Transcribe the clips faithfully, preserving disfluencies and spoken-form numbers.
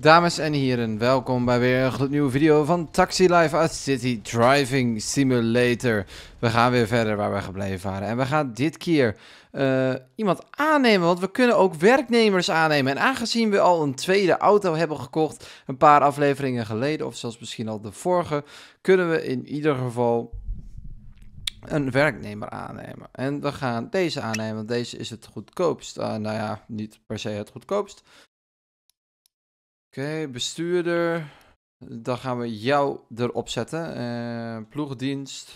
Dames en heren, welkom bij weer een gloednieuwe video van Taxi Life uit City Driving Simulator. We gaan weer verder waar we gebleven waren. En we gaan dit keer uh, iemand aannemen, want we kunnen ook werknemers aannemen. En aangezien we al een tweede auto hebben gekocht, een paar afleveringen geleden, of zelfs misschien al de vorige, kunnen we in ieder geval een werknemer aannemen. En we gaan deze aannemen, want deze is het goedkoopst. Uh, nou ja, niet per se het goedkoopst. Oké, okay, bestuurder. Dan gaan we jou erop zetten. Uh, ploegdienst.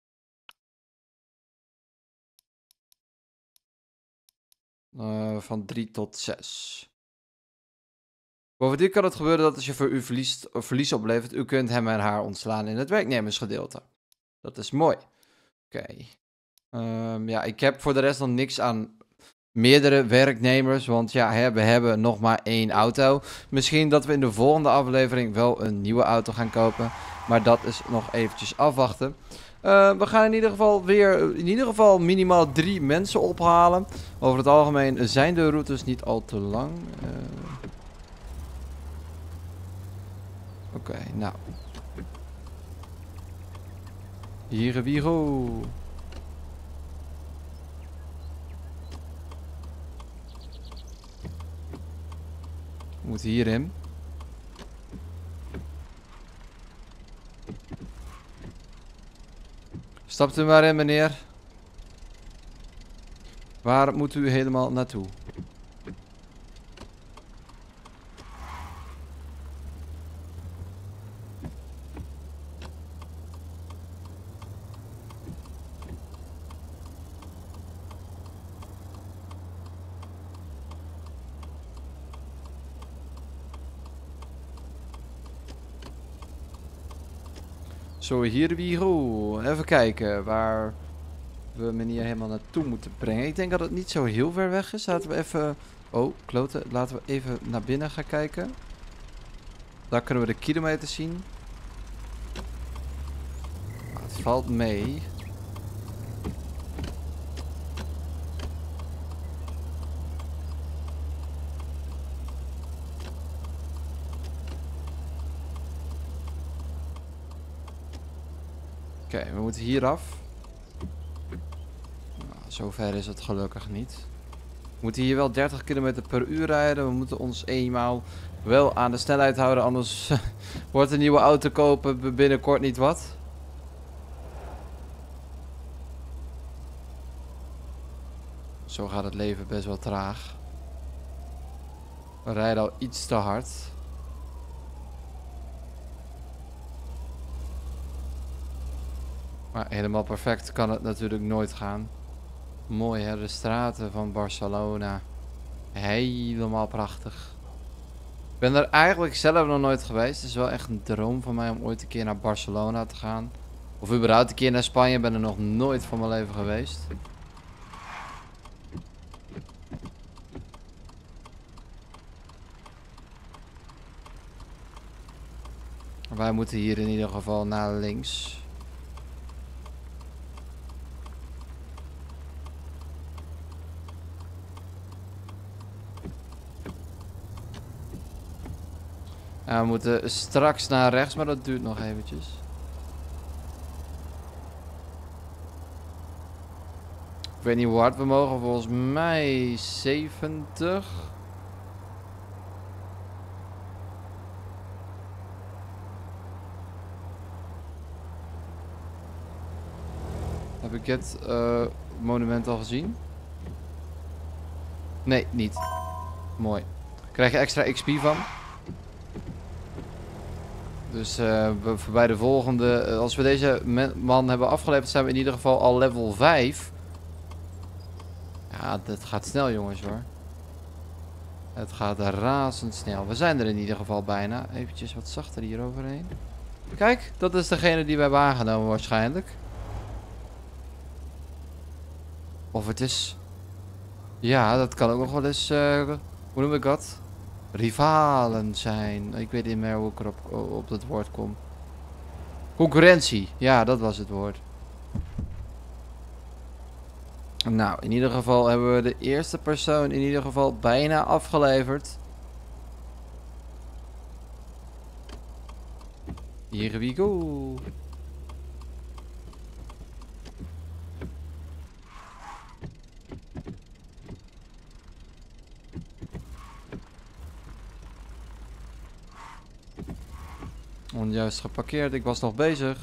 Uh, van drie tot zes. Bovendien kan het gebeuren dat als je voor u verlies, verlies oplevert, u kunt hem en haar ontslaan in het werknemersgedeelte. Dat is mooi. Oké. Okay. Um, ja, ik heb voor de rest nog niks aan meerdere werknemers, want ja, we hebben nog maar één auto. Misschien dat we in de volgende aflevering wel een nieuwe auto gaan kopen, maar dat is nog eventjes afwachten. Uh, we gaan in ieder geval weer, in ieder geval minimaal drie mensen ophalen. Over het algemeen zijn de routes niet al te lang. Uh... Oké, okay, nou. Hier we go. Moet hierin. Stapt u maar in, meneer. Waar moet u helemaal naartoe? Zo, hier we go. Even kijken waar we meneer helemaal naartoe moeten brengen. Ik denk dat het niet zo heel ver weg is. Laten we even... Oh, kloten. Laten we even naar binnen gaan kijken. Daar kunnen we de kilometers zien. Het valt mee. Oké, okay, we moeten hier af. Nou, zover is het gelukkig niet. We moeten hier wel dertig kilometer per uur rijden. We moeten ons eenmaal wel aan de snelheid houden. Anders wordt een nieuwe auto kopen binnenkort niet wat. Zo gaat het leven best wel traag. We rijden al iets te hard. Maar helemaal perfect kan het natuurlijk nooit gaan. Mooi hè, de straten van Barcelona. Helemaal prachtig. Ik ben er eigenlijk zelf nog nooit geweest. Het is wel echt een droom van mij om ooit een keer naar Barcelona te gaan. Of überhaupt een keer naar Spanje. Ik ben er nog nooit van mijn leven geweest. Wij moeten hier in ieder geval naar links. Ja, we moeten straks naar rechts, maar dat duurt nog eventjes. Ik weet niet hoe hard we mogen, volgens mij zeventig. Heb ik het uh, monument al gezien? Nee, niet. Mooi. Krijg je extra X P van? Dus uh, bij de volgende, uh, als we deze man hebben afgeleverd, zijn we in ieder geval al level vijf. Ja, dat gaat snel jongens hoor. Het gaat razendsnel. We zijn er in ieder geval bijna. Eventjes wat zachter hier overheen. Kijk, dat is degene die we hebben aangenomen waarschijnlijk. Of het is... Ja, dat kan ook nog wel eens... Uh, hoe noem ik dat? Rivalen zijn. Ik weet niet meer hoe ik erop op dat woord kom. Concurrentie. Ja, dat was het woord. Nou, in ieder geval hebben we de eerste persoon in ieder geval bijna afgeleverd. Here we go. Onjuist geparkeerd, ik was nog bezig.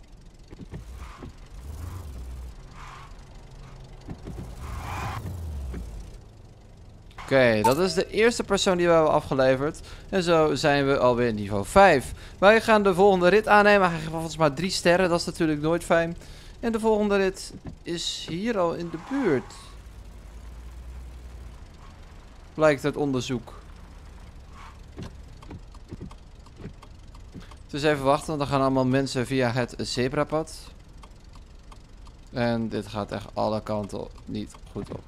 Oké, okay, dat is de eerste persoon die we hebben afgeleverd. En zo zijn we alweer niveau vijf. Wij gaan de volgende rit aannemen. Hij geeft volgens maar drie sterren, dat is natuurlijk nooit fijn. En de volgende rit is hier al in de buurt. Blijkt uit onderzoek. Dus even wachten, want er gaan allemaal mensen via het zebrapad. En dit gaat echt alle kanten niet goed op.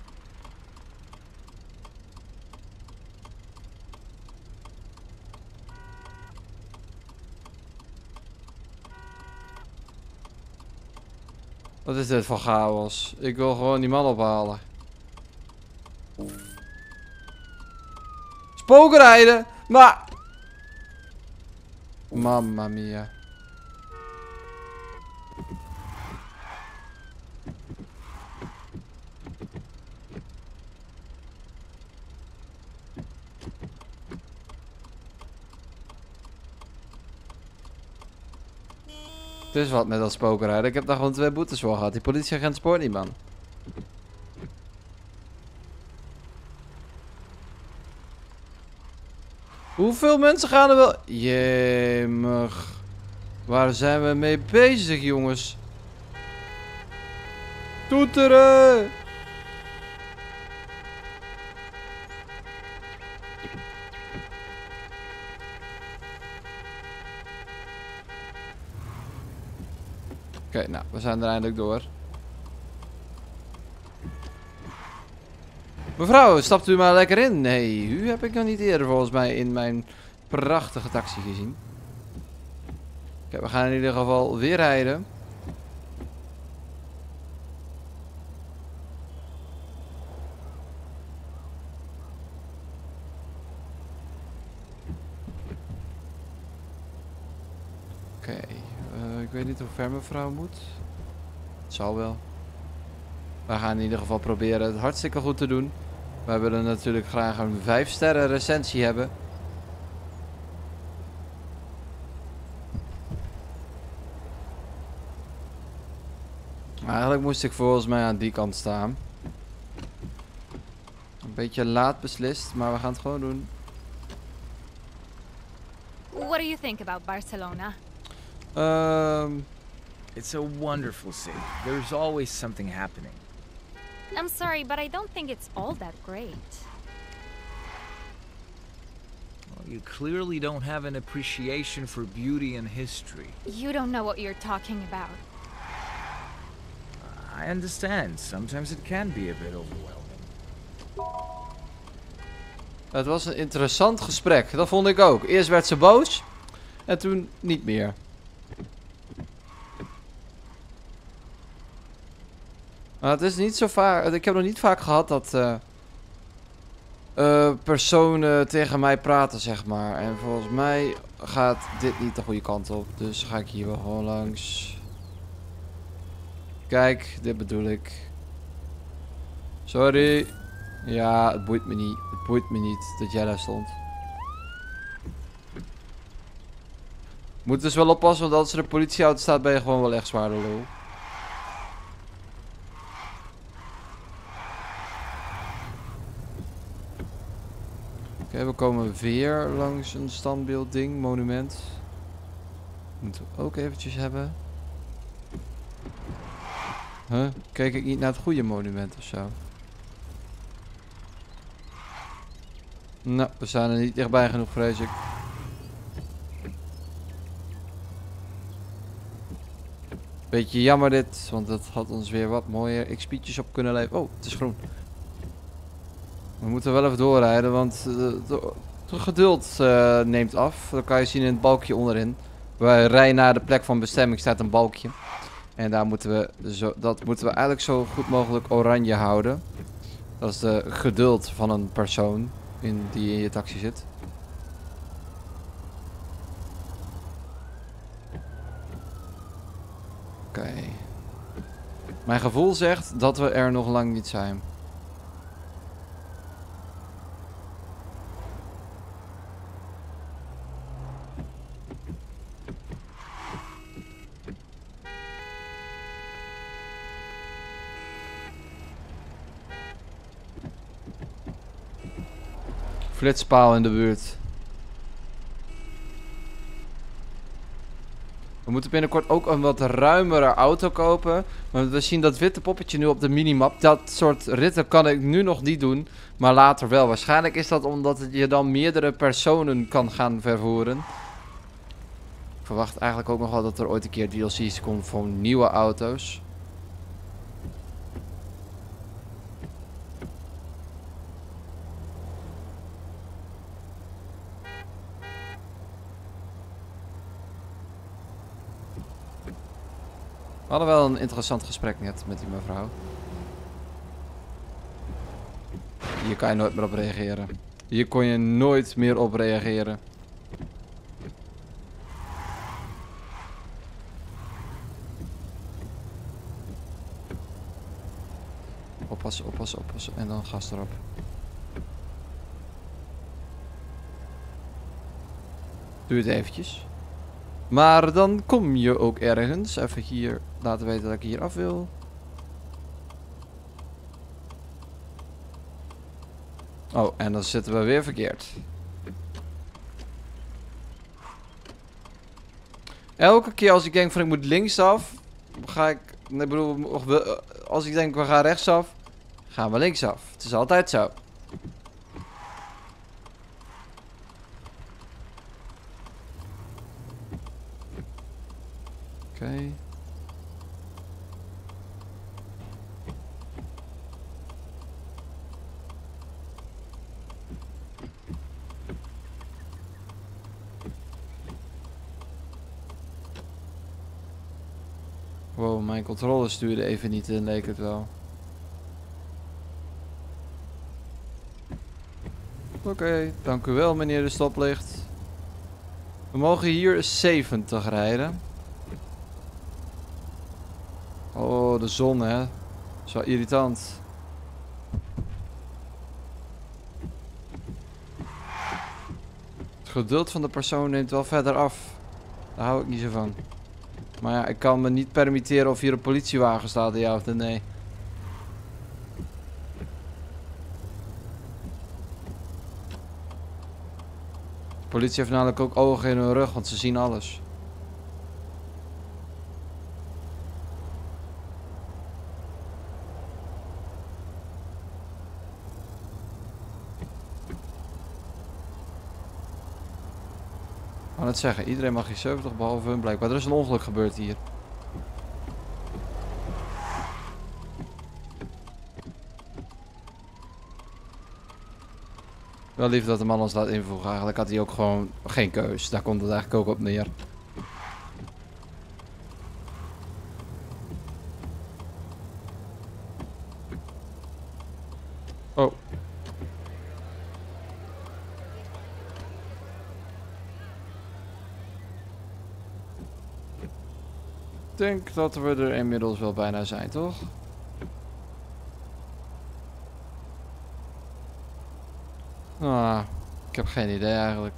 Wat is dit voor chaos? Ik wil gewoon die man ophalen. Spookrijden! Maar... Mamma mia. Het is wat met dat spookrijden. Ik heb daar gewoon twee boetes voor gehad. Die politieagent spoort niet, man. Hoeveel mensen gaan er wel... Jemig. Waar zijn we mee bezig, jongens? Toeteren! Oké, okay, nou, we zijn er eindelijk door. Mevrouw, stapt u maar lekker in. Nee, u heb ik nog niet eerder volgens mij in mijn prachtige taxi gezien. Oké, okay, we gaan in ieder geval weer rijden. Oké, okay, uh, ik weet niet hoe ver mevrouw moet. Het zal wel. We gaan in ieder geval proberen het hartstikke goed te doen. Wij willen natuurlijk graag een vijf sterren recensie hebben. Eigenlijk moest ik volgens mij aan die kant staan. Een beetje laat beslist, maar we gaan het gewoon doen. What do you think about Barcelona? Um, It's a wonderful city. There's always something happening. I'm sorry, but I don't think it's all that great. Well, you clearly don't have an appreciation for beauty and history. You don't know what you're talking about. I understand. Sometimes it can be a bit overwhelming. Het was een interessant gesprek. Dat vond ik ook. Eerst werd ze boos. En toen niet meer. Maar het is niet zo vaak. Ik heb nog niet vaak gehad dat uh, uh, personen tegen mij praten, zeg maar. En volgens mij gaat dit niet de goede kant op. Dus ga ik hier wel gewoon langs. Kijk, dit bedoel ik. Sorry. Ja, het boeit me niet. Het boeit me niet dat jij daar stond. Moet dus wel oppassen, want als er een politieauto staat, ben je gewoon wel echt zwaar de lul. Oké, okay, we komen weer langs een standbeeldding, monument. Moeten we ook eventjes hebben. Huh? Kijk ik niet naar het goede monument of zo? Nou, we zijn er niet dichtbij genoeg, vrees ik. Beetje jammer dit, want dat had ons weer wat mooier X P'tjes op kunnen leveren. Oh, het is groen. We moeten wel even doorrijden, want het geduld uh, neemt af. Dat kan je zien in het balkje onderin. Wij rijden naar de plek van bestemming, staat een balkje. En daar moeten we, zo, dat moeten we eigenlijk zo goed mogelijk oranje houden. Dat is de geduld van een persoon in, die in je taxi zit. Oké. Mijn gevoel zegt dat we er nog lang niet zijn. Flitspaal in de buurt. We moeten binnenkort ook een wat ruimere auto kopen. Want we zien dat witte poppetje nu op de minimap. Dat soort ritten kan ik nu nog niet doen. Maar later wel. Waarschijnlijk is dat omdat je dan meerdere personen kan gaan vervoeren. Ik verwacht eigenlijk ook nog wel dat er ooit een keer D L C's komt voor nieuwe auto's. We hadden wel een interessant gesprek net met die mevrouw. Hier kan je nooit meer op reageren. Hier kon je nooit meer op reageren. Oppassen, oppassen, oppassen. En dan gas erop. Duurt eventjes. Maar dan kom je ook ergens. Even hier laten weten dat ik hier af wil. Oh, en dan zitten we weer verkeerd. Elke keer als ik denk van ik moet linksaf, ga ik... Nee, ik bedoel, als ik denk we gaan rechtsaf, gaan we linksaf. Het is altijd zo. Oké. Okay. Wow, mijn controle stuurde even niet in, leek het wel. Oké, okay, dank u wel meneer de stoplicht. We mogen hier zeventig rijden. Oh, de zon hè. Zo irritant. Het geduld van de persoon neemt wel verder af. Daar hou ik niet zo van. Maar ja, ik kan me niet permitteren of hier een politiewagen staat, ja of nee. De politie heeft namelijk ook ogen in hun rug, want ze zien alles. Ik kan het zeggen, iedereen mag hier zeventig behalve hun blijkbaar. Er is een ongeluk gebeurd hier. Wel lief dat de man ons laat invoegen. Eigenlijk had hij ook gewoon geen keus. Daar komt het eigenlijk ook op neer. Oh. Ik denk dat we er inmiddels wel bijna zijn, toch? Ah, ik heb geen idee eigenlijk.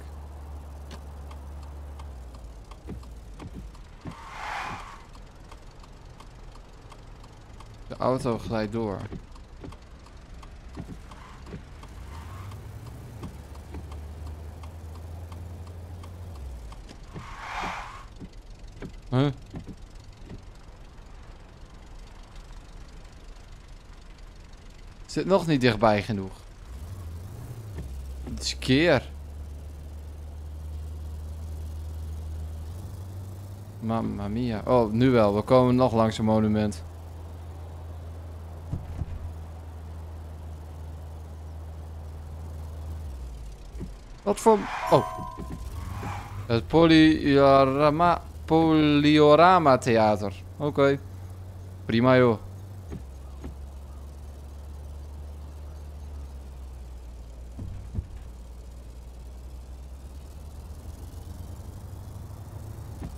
De auto glijdt door. Huh? Zit nog niet dichtbij genoeg. Het is keer. Mamma mia. Oh, nu wel. We komen nog langs een monument. Wat voor... Oh. Het Polyorama... Polyorama Theater. Oké. Okay. Prima joh.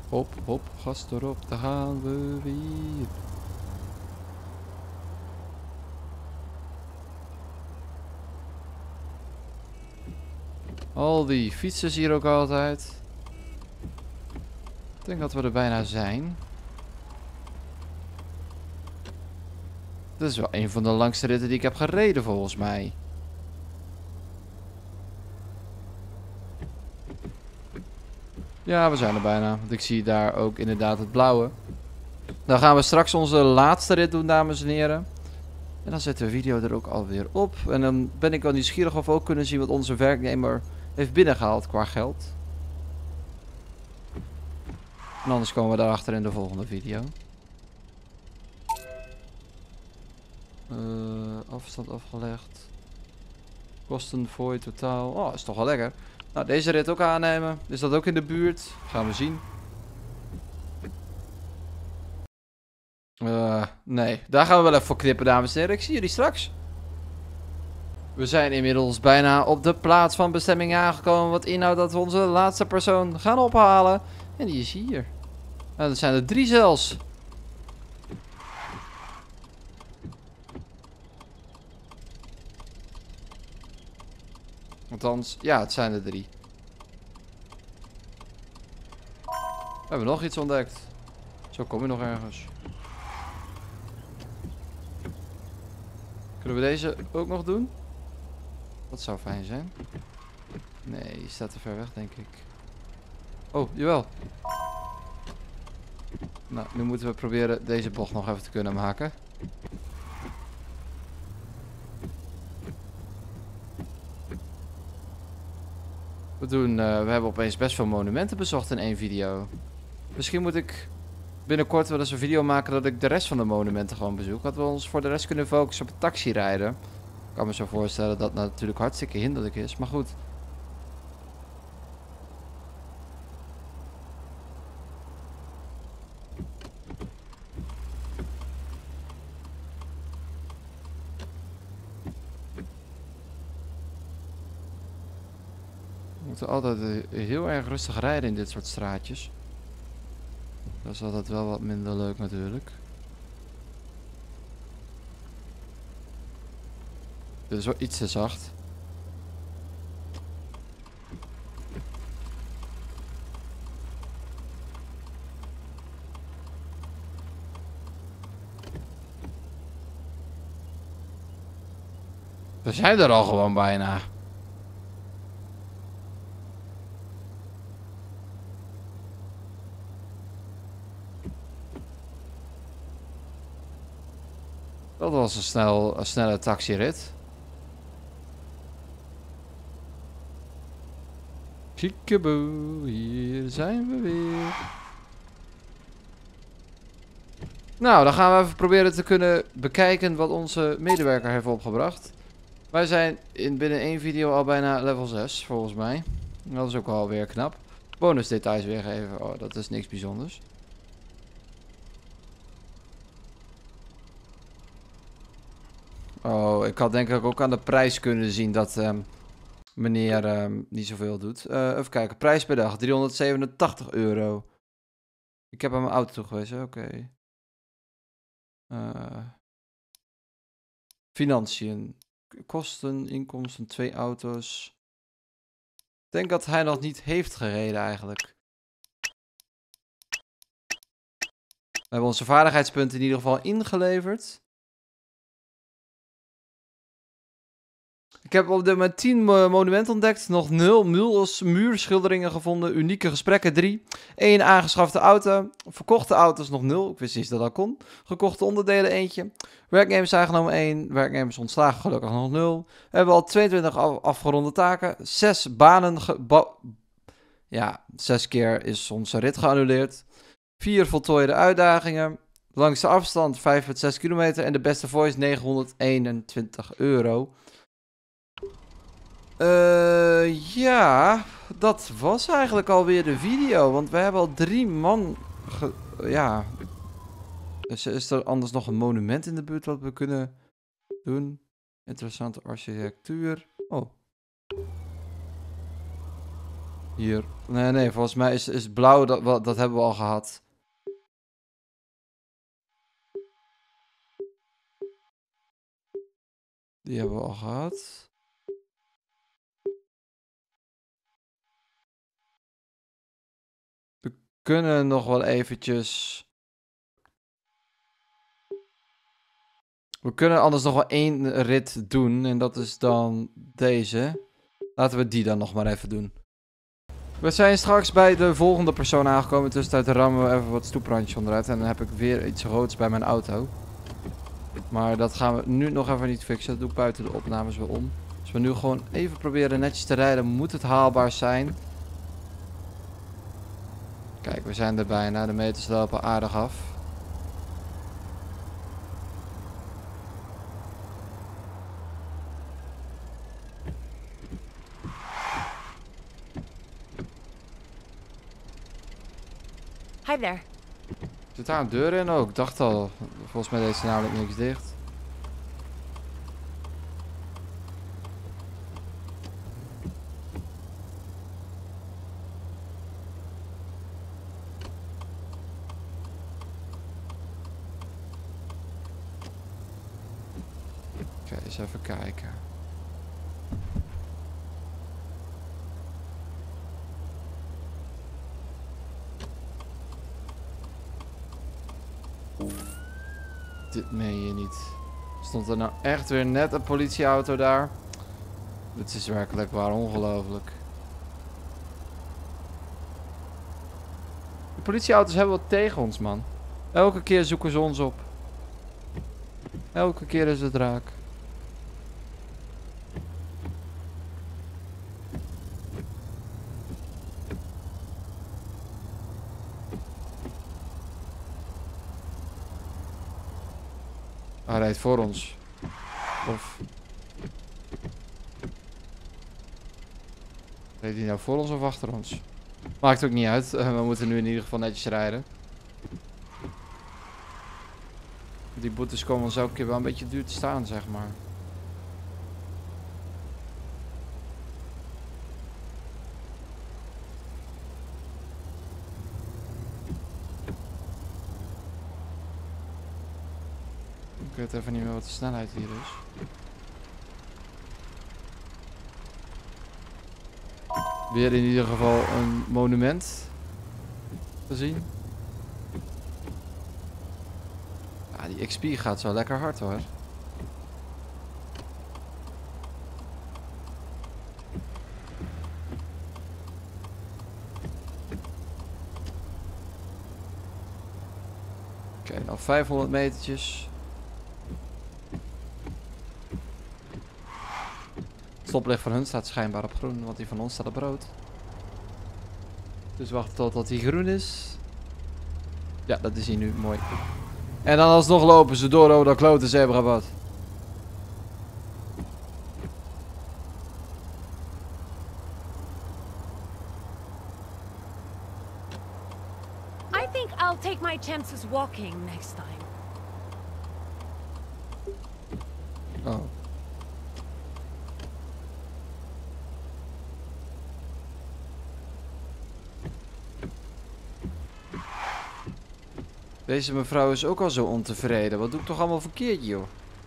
Hop, hop, gas erop, daar gaan we weer. Al die fietsers hier ook altijd. Ik denk dat we er bijna zijn. Dit is wel een van de langste ritten die ik heb gereden volgens mij. Ja, we zijn er bijna. Want ik zie daar ook inderdaad het blauwe. Dan gaan we straks onze laatste rit doen, dames en heren. En dan zetten we de video er ook alweer op. En dan ben ik wel nieuwsgierig of we ook kunnen zien wat onze werknemer heeft binnengehaald qua geld. En anders komen we daarachter in de volgende video. Uh, afstand afgelegd. Kosten voor je totaal. Oh, is toch wel lekker. Nou, deze rit ook aannemen. Is dat ook in de buurt? Gaan we zien. Uh, nee, daar gaan we wel even voor knippen, dames en heren. Ik zie jullie straks. We zijn inmiddels bijna op de plaats van bestemming aangekomen. Wat inhoudt dat we onze laatste persoon gaan ophalen. En die is hier. Nou, dat zijn er drie zelfs. Althans, ja, het zijn er drie. We hebben nog iets ontdekt. Zo kom je nog ergens. Kunnen we deze ook nog doen? Dat zou fijn zijn. Nee, die staat te ver weg, denk ik. Oh, jawel. Nou, nu moeten we proberen deze bocht nog even te kunnen maken. We doen, uh, we hebben opeens best veel monumenten bezocht in één video. Misschien moet ik binnenkort wel eens een video maken dat ik de rest van de monumenten gewoon bezoek. Dat we ons voor de rest kunnen focussen op het taxirijden. Ik kan me zo voorstellen dat dat natuurlijk hartstikke hinderlijk is, maar goed. We moeten altijd heel erg rustig rijden in dit soort straatjes. Dat is altijd wel wat minder leuk natuurlijk. Dit is wel iets te zacht. We zijn er al gewoon bijna. Dat was een, snel, een snelle taxirit. Kiekeboe, hier zijn we weer. Nou, dan gaan we even proberen te kunnen bekijken wat onze medewerker heeft opgebracht. Wij zijn in binnen één video al bijna level zes, volgens mij. Dat is ook wel weer knap. Bonus details weergeven, oh, dat is niks bijzonders. Oh, ik had denk ik ook aan de prijs kunnen zien dat um, meneer um, niet zoveel doet. Uh, even kijken, prijs per dag, driehonderdzevenentachtig euro. Ik heb aan mijn auto toegewezen, oké. Okay. Uh, financiën, kosten, inkomsten, twee auto's. Ik denk dat hij nog niet heeft gereden eigenlijk. We hebben onze vaardigheidspunten in ieder geval ingeleverd. Ik heb op dit moment tien monumenten ontdekt, nog nul muurschilderingen gevonden, unieke gesprekken drie, één aangeschafte auto, verkochte auto's nog nul, ik wist niet dat dat kon, gekochte onderdelen eentje, werknemers aangenomen één, werknemers ontslagen gelukkig nog nul, we hebben al tweeëntwintig af, afgeronde taken, zes banen, ja, zes keer is onze rit geannuleerd, vier voltooide uitdagingen, langste afstand vijf komma zes kilometer en de beste voice negenhonderdeenentwintig euro. Uh, ja, dat was eigenlijk alweer de video, want we hebben al drie man, ge ja, dus is er anders nog een monument in de buurt wat we kunnen doen? Interessante architectuur, oh. Hier. Nee, nee, volgens mij is, is blauw, dat, wat- dat hebben we al gehad. Die hebben we al gehad. We kunnen nog wel eventjes... We kunnen anders nog wel één rit doen. En dat is dan deze. Laten we die dan nog maar even doen. We zijn straks bij de volgende persoon aangekomen. Tussentijd rammen we even wat stoeprandjes onderuit. En dan heb ik weer iets roods bij mijn auto. Maar dat gaan we nu nog even niet fixen. Dat doe ik buiten de opnames weer om. Als we nu gewoon even proberen netjes te rijden, moet het haalbaar zijn. Kijk, we zijn er bijna. De meters lopen aardig af. Hi there. Zit daar een deur in ook? Ik dacht al. Volgens mij deed ze namelijk niks dicht. Oké, eens even kijken. Dit meen je niet. Stond er nou echt weer net een politieauto daar? Dit is werkelijk waar ongelooflijk. De politieauto's hebben wat tegen ons, man. Elke keer zoeken ze ons op. Elke keer is het raak. Hij rijdt voor ons. Of... Reed hij nou voor ons of achter ons? Maakt ook niet uit. Uh, we moeten nu in ieder geval netjes rijden. Die boetes komen ons elke keer wel een beetje duur te staan, zeg maar. Ik weet even niet meer wat de snelheid hier is. Weer in ieder geval een monument te zien. Ja, die X P gaat zo lekker hard hoor. Oké, okay, nog vijfhonderd metertjes. Het stoplicht van hun staat schijnbaar op groen, want die van ons staat op rood. Dus wachten totdat hij groen is. Ja, dat is hij nu. Mooi. En dan alsnog lopen ze door over dat klote zebrapad. I think I'll take my chances walking next time. Oh. Deze mevrouw is ook al zo ontevreden. Wat doe ik toch allemaal verkeerd, joh?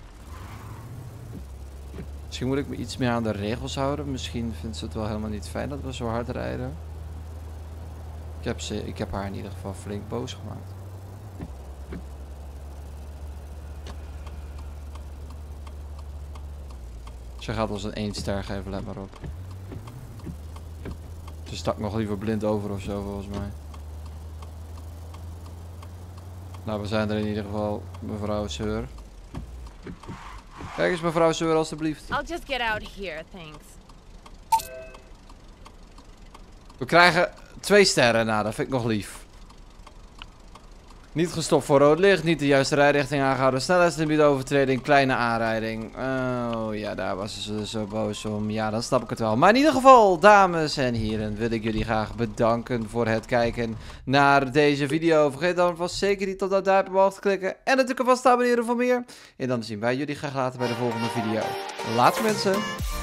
Misschien moet ik me iets meer aan de regels houden. Misschien vindt ze het wel helemaal niet fijn dat we zo hard rijden. Ik heb, ze, ik heb haar in ieder geval flink boos gemaakt. Ze gaat ons een één ster geven, let maar op. Ze stak nog liever blind over of zo, volgens mij. Nou, we zijn er in ieder geval, mevrouw Seur. Kijk eens, mevrouw Seur, alstublieft. I'll just get out here, thanks. We krijgen twee sterren, nou, dat vind ik nog lief. Niet gestopt voor rood licht, niet de juiste rijrichting aangehouden, snelheidslimiet overtreding, kleine aanrijding. Oh ja, daar was ze zo boos om. Ja, dan snap ik het wel. Maar in ieder geval, dames en heren, wil ik jullie graag bedanken voor het kijken naar deze video. Vergeet dan vast zeker niet op dat duimpje omhoog te klikken en natuurlijk vast te abonneren voor meer. En dan zien wij jullie graag later bij de volgende video. Later mensen!